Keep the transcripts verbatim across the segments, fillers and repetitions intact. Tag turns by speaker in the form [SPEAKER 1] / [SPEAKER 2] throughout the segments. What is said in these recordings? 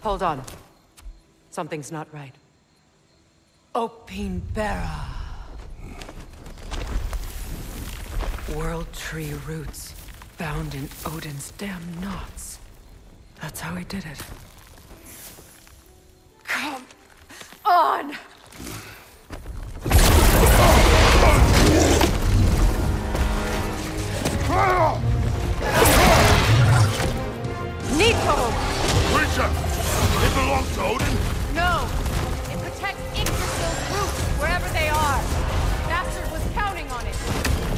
[SPEAKER 1] Hold on. Something's not right. Opinbera. World Tree roots found in Odin's damn knots. That's how he did it. Come on! Nidhogging!
[SPEAKER 2] Creature! It belongs to Odin?
[SPEAKER 1] No! It protects Yggdrasil's roots, wherever they are. Bastard was counting on it.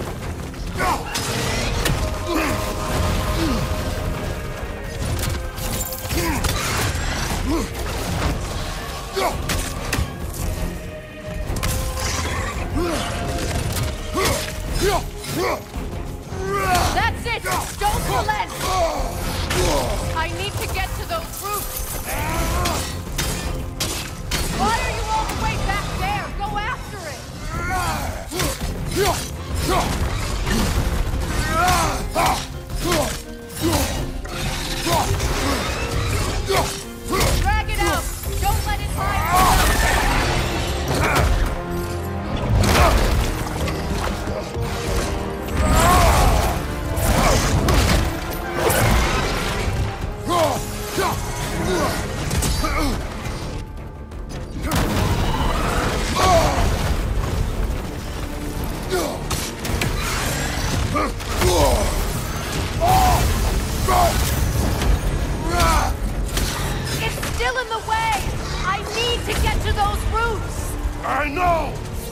[SPEAKER 1] That's it! Don't relent! I need to get to those roots! Why are you all the way back there? Go after it! Drag it out! Don't let it hide! It's still in the way! I need to get to those roots!
[SPEAKER 2] I know!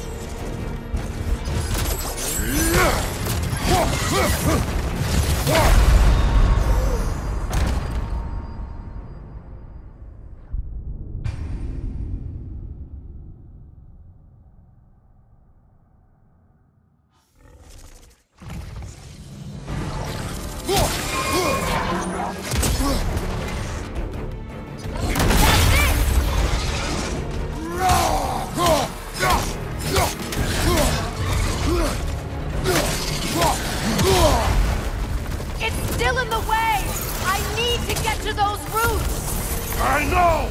[SPEAKER 1] It's still in the way! I need to get to those roots!
[SPEAKER 2] I know!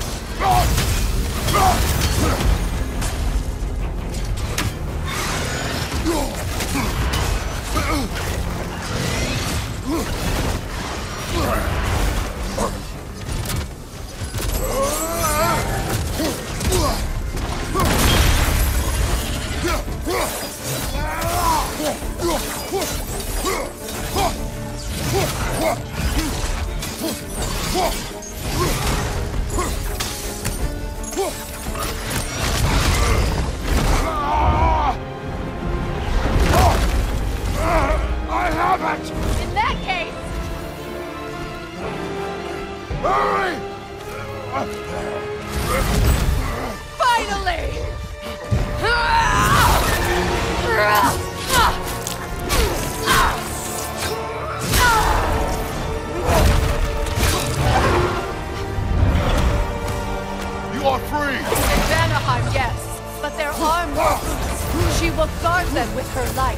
[SPEAKER 2] I have it!
[SPEAKER 1] In that case...
[SPEAKER 2] Hurry!
[SPEAKER 1] Finally!
[SPEAKER 2] You are free!
[SPEAKER 1] In Vanaheim, yes. But there are more roots. She will guard them with her life.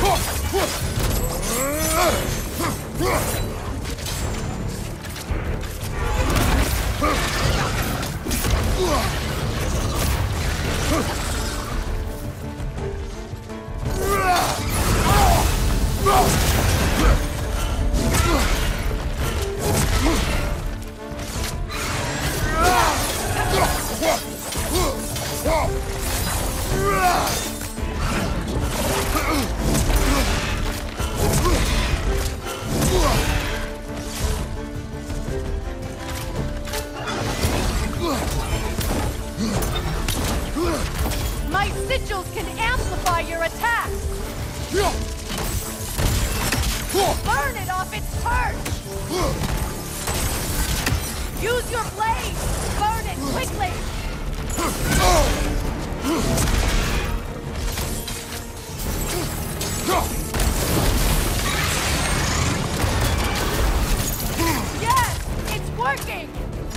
[SPEAKER 3] My sigils can amplify your attacks! Burn it off its perch! Use your blade! Burn it quickly! Yes! It's working!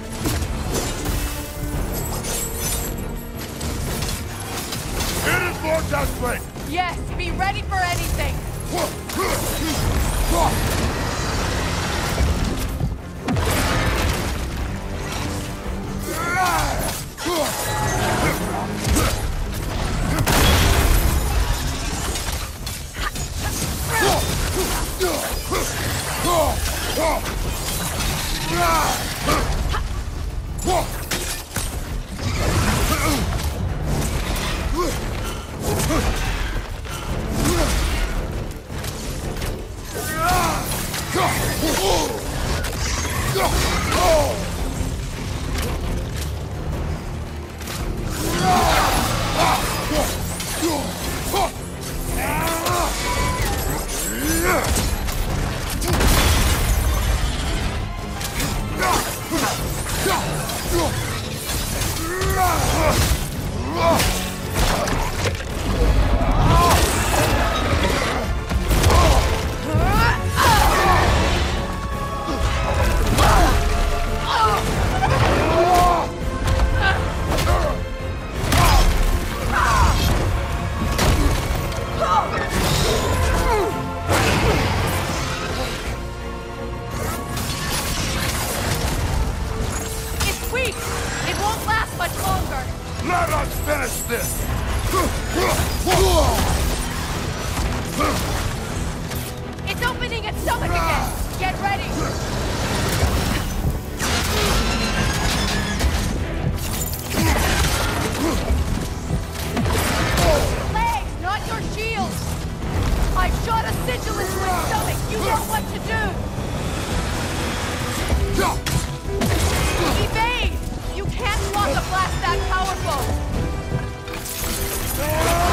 [SPEAKER 2] It is more desperate!
[SPEAKER 3] Yes, be ready for anything!
[SPEAKER 2] Let us finish this!
[SPEAKER 3] It's opening its stomach again! Get ready! Legs, not your shields! I've shot a sigil into its stomach! You know what to do! Evade! You can't block a blast that powerful!